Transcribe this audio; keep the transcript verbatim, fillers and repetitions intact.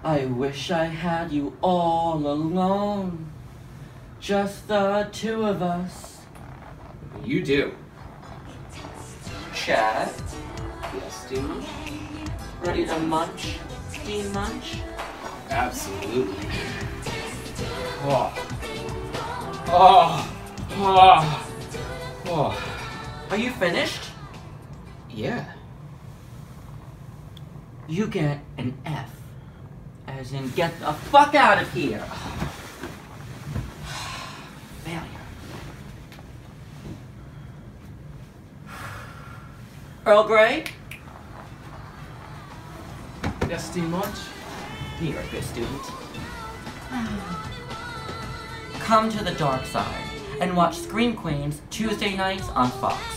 I wish I had you all alone. Just the two of us. You do. Chad, Yes, do Munch? ready to munch, Dean Munch? Absolutely. Oh. Oh. Oh. Oh. Are you finished? Yeah. You get an F. As in, get the fuck out of here. Failure. Earl Grey? Yes, do Munch? You're a good student. Come to the dark side and watch Scream Queens Tuesday nights on Fox.